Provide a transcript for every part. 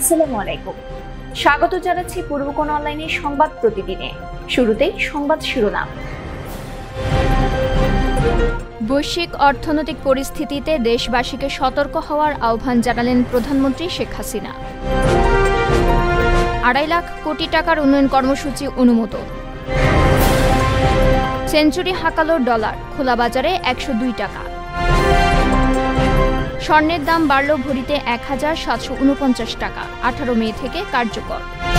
আসসালামু আলাইকুম। স্বাগত জানাচ্ছি পূর্বকোণ অনলাইনের সংবাদ প্রতিদিনে। শুরুতেই সংবাদ শিরোনাম। বৈশ্বিক অর্থনৈতিক পরিস্থিতিতে দেশবাসীকে সতর্ক হওয়ার আহ্বান জানালেন প্রধানমন্ত্রী শেখ হাসিনা। 2.5 লাখ কোটি টাকার উন্নয়ন কর্মসূচি অনুমোদন। সেঞ্চুরি হাঁকালো ডলার, খোলা বাজারে 102 টাকা। স্বর্ণের দাম বাড়ল ভরিতে 1749 টাকা, 18 মে থেকে কার্যকর।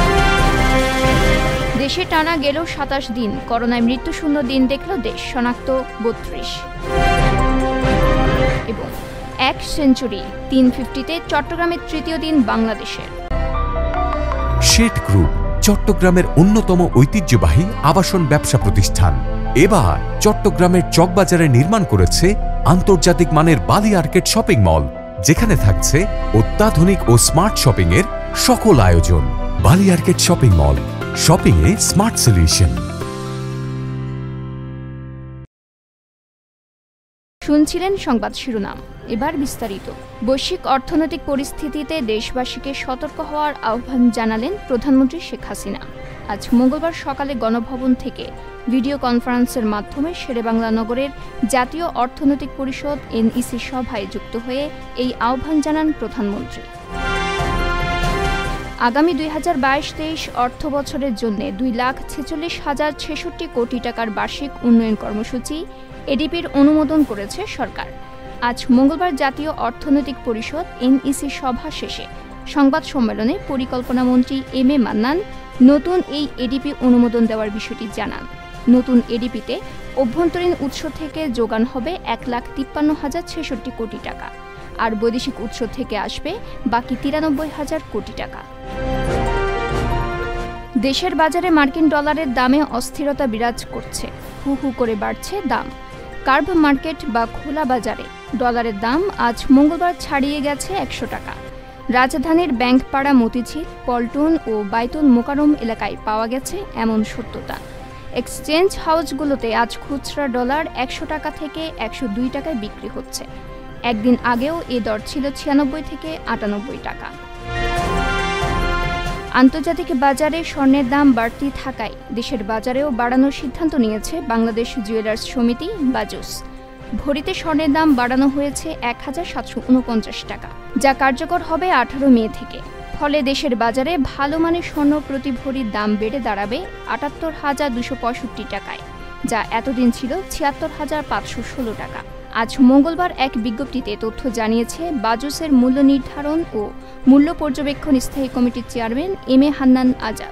দেশে টানা গেল 27 দিন, করোনায় মৃত্যুশূন্য দিন দেখল দেশ, শনাক্ত 32। এবং 1 সেঞ্চুরি 350-তে চট্টগ্রামের তৃতীয় দিন বাংলাদেশের। শেঠ গ্রুপ চট্টগ্রামের অন্যতম ঐতিহ্যবাহী আবাসন ব্যবসা প্রতিষ্ঠান এবার চট্টগ্রামের চকবাজারে নির্মাণ করেছে আন্তর্জাতিক মানের বালি আর্কেড শপিং মল, যেখানে থাকছে অত্যাধুনিক ও স্মার্ট শপিং এর সকল আয়োজন। Bali arcade shopping mall, shopping এ স্মার্ট সলিউশন। শুনছিলেন সংবাদ শিরোনাম, এবার বিস্তারিত। বৈশ্বিক অর্থনৈতিক পরিস্থিতিতে দেশবাসীকে সতর্ক হওয়ার আহ্বান জানালেন প্রধানমন্ত্রী শেখ হাসিনা। আজ মঙ্গলবার সকালে গণভবন থেকে ভিডিও কনফারেন্সের মাধ্যমে শেরেবাংলা নগরের জাতীয় অর্থনৈতিক পরিষদ এনইসি সভায় যুক্ত হয়ে এই আহ্বান জানান প্রধানমন্ত্রী। আগামী 2022-23 অর্থ বছরের জন্য 2,46,066 কোটি টাকার বার্ষিক উন্নয়ন কর্মসূচি এডিপির অনুমোদন করেছে সরকার। আজ মঙ্গলবার জাতীয় অর্থনৈতিক পরিষদ এনইসি সভা শেষে সংবাদ সম্মেলনে পরিকল্পনা মন্ত্রী এম এ মান্নান নতুন এই এডিপি অনুমোদন দেওয়ার বিষয়টি জানান। নতুন এডিপিতে অভ্যন্তরীণ উৎস থেকে যোগান হবে 1,53,066 কোটি টাকা, আর বৈদেশিক উৎস থেকে আসবে বাকি 93,000 কোটি টাকা। দেশের বাজারে মার্কিন ডলারের দামে অস্থিরতা বিরাজ করছে, হু হু করে বাড়ছে দাম। কার্ভ মার্কেট বা খোলা বাজারে ডলারের দাম আজ মঙ্গলবার ছাড়িয়ে গেছে 100 টাকা। রাজধানীর ব্যাংকপাড়া, মতিঝিল, পল্টন ও বাইতুল মোকাররম এলাকায় পাওয়া গেছে এমন সত্যতা। এক্সচেঞ্জ হাউসগুলোতে আজ খুচরা ডলার 100 টাকা থেকে 102 টাকায় বিক্রি হচ্ছে। একদিন আগেও এ দর ছিল 96 থেকে 98 টাকা। আন্তর্জাতিক বাজারে স্বর্ণের দাম বাড়তি থাকায় দেশের বাজারেও বাড়ানোর সিদ্ধান্ত নিয়েছে বাংলাদেশ জুয়েলার্স সমিতি বাজুস। ভরিতে স্বর্ণের দাম বাড়ানো হয়েছে 1749 টাকা, যা কার্যকর হবে 18 মে থেকে। ফলে দেশের বাজারে ভালো মানের স্বর্ণ প্রতি ভরির দাম বেড়ে দাঁড়াবে 78,265 টাকায়, যা এতদিন ছিল 76,516 টাকা। আজ মঙ্গলবার এক বিজ্ঞপ্তিতে তথ্য জানিয়েছে বাজুসের মূল্য নির্ধারণ ও মূল্য পর্যবেক্ষণ স্থায়ী কমিটির chairman M A Hannan Azad.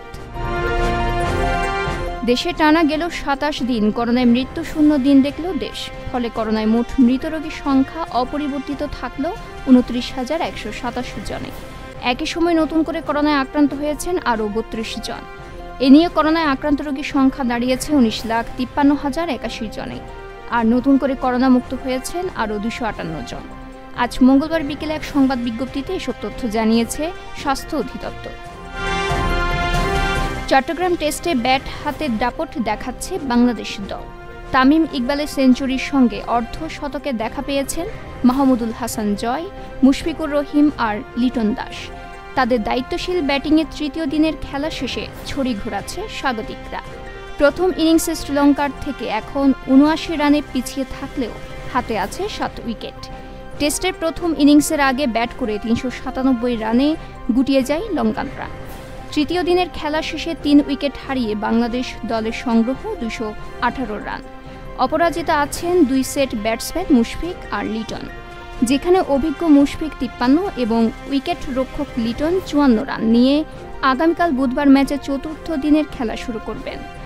দেশে টানা গেল 27 দিন, করোনায় মৃত্যুশূন্য দিন দেখল দেশ। ফলে করোনায় মোট মৃত রোগীর সংখ্যা অপরিবর্তিত থাকল 29,127 জনে। একই সময় নতুন করে করোনায় আক্রান্ত হয়েছেন আরও 32 জন। এ নিয়ে করোনায় আক্রান্ত রোগীর সংখ্যা দাঁড়িয়েছে 19,53,081 জনে, আর নতুন করে করোনা মুক্ত হয়েছেন আরও 258 জন। আজ মঙ্গলবার বিকেলে এক সংবাদ বিজ্ঞপ্তিতে এসব তথ্য জানিয়েছে স্বাস্থ্য অধিদপ্তর। চট্টগ্রাম টেস্টে ব্যাট হাতে দাপট দেখাচ্ছে বাংলাদেশ দল। তামিম ইকবালের সেঞ্চুরির সঙ্গে অর্ধ শতকে দেখা পেয়েছেন মাহমুদুল হাসান জয়, মুশফিকুর রহিম আর লিটন দাস। তাদের দায়িত্বশীল ব্যাটিংয়ের তৃতীয় দিনের খেলা শেষে ছড়ি ঘোরাচ্ছে স্বাগতিকরা। প্রথম ইনিংসে শ্রীলঙ্কার থেকে এখন 79 রানে পিছিয়ে থাকলেও হাতে আছে 7 উইকেট। টেস্টের প্রথম ইনিংসের আগে ব্যাট করে 397 রানে গুটিয়ে যায় লঙ্কানরা। তৃতীয় দিনের খেলা শেষে 3 উইকেট হারিয়ে বাংলাদেশ দলের সংগ্রহ 218 রান। অপরাজিতা আছেন 2 সেট ব্যাটসম্যান মুশফিক আর লিটন, যেখানে অভিজ্ঞ মুশফিক 53 এবং উইকেট রক্ষক লিটন 54 রান নিয়ে আগামীকাল বুধবার ম্যাচে চতুর্থ দিনের খেলা শুরু করবেন।